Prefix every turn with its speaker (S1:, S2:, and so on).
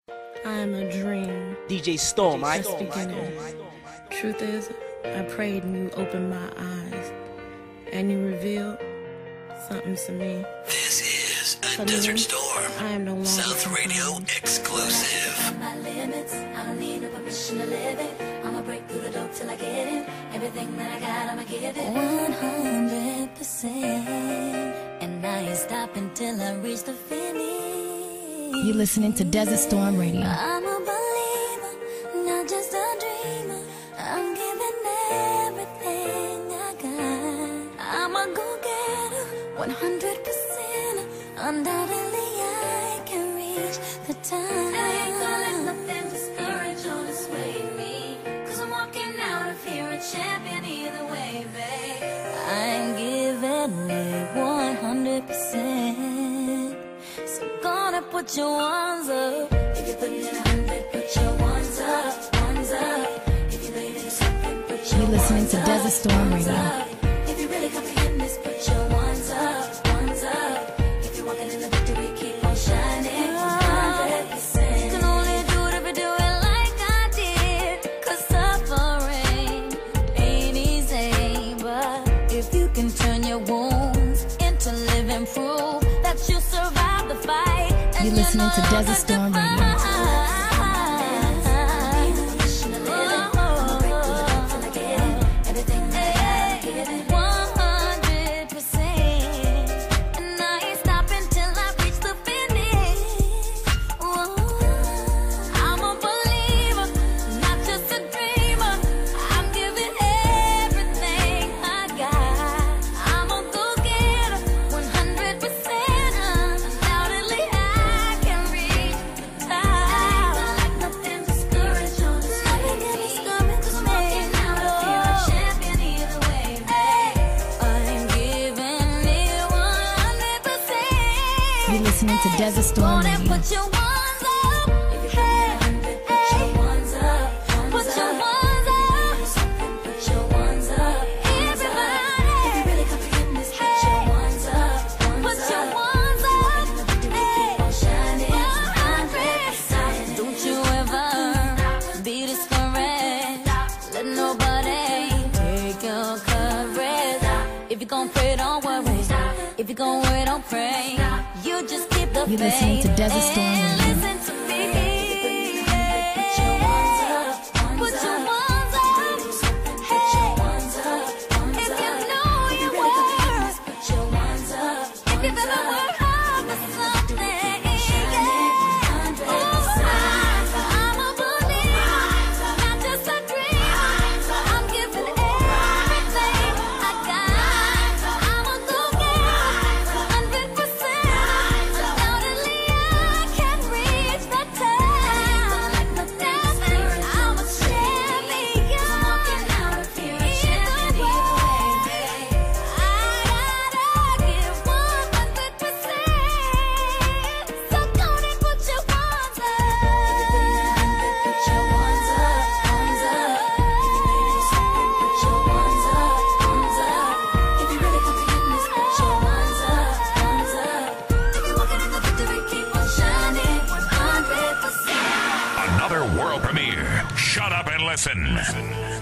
S1: I am a dream.
S2: DJ Storm, I
S1: Just beginning. Truth is, I prayed and you opened my eyes, and you revealed something to me.
S3: This is a
S1: Suddenly,
S3: Desert Storm,
S1: I am no longer
S3: South Radio
S1: confined.
S3: exclusive.
S4: My limits, I don't need no permission to live it. I'ma break through the door till I get it. Everything that I got, I'ma give it 100%. And I ain't stopping till I reach the finish.
S5: You're listening to Desert Storm Radio.
S4: I'm a believer, not just a dreamer. I'm giving everything I got. I'm a go-getter, 100%. Undoubtedly I can reach the time. I ain't gonna let nothing discourage or dissuade me, 'cause I'm walking out of here a champion either way, babe. I'm giving it 100%. So gonna put your ones up. If you're putting in 100, put your ones up, ones up. If you believe in something, put your
S5: You're listening to
S4: ones
S5: Desert
S4: up,
S5: Storm
S4: ones
S5: Radio.
S4: up. If you really comprehend this, put your ones up, ones up. If you're walking in the victory, keep on shining, 100%. You can only do it if you do it like I did, 'cause suffering ain't easy. But if you can turn your wounds into living proof that you survived the fight,
S5: You're listening to Desert Storm Radio. You're listening to Desert Storm Radio.
S4: Put your ones up. If you're feeling 100, put your ones up. Put your ones up. Put your ones up. Everybody. If you really comprehend this, put your ones up. Put your ones up. Keep on shining. 100%. Don't you ever be discouraged. Let nobody take your courage. If you're gon' pray, don't worry. If you're gon' worry, don't pray. You just keep the faith.
S5: You're listening to Desert Storm
S4: and
S5: Radio.
S4: listen to me. Put your ones up. Put your ones up. Put your ones up. If you know your worth, put your ones up. If you've ever worked hard for something, I'm a believer, not just a dreamer. I'm giving everything I got. I'm a go-getter, 100%. Undoubtedly I can reach the top. I'm a champion. Walking out of here a champion either way. I gotta give 100%. So go and put your ones up. Put your ones up, ones up. Put your ones up, ones up. If you really comprehend this, put your ones up, ones up. If you're walking in the victory, keep on shining, 100%.
S6: Another world premiere. Shut up and listen.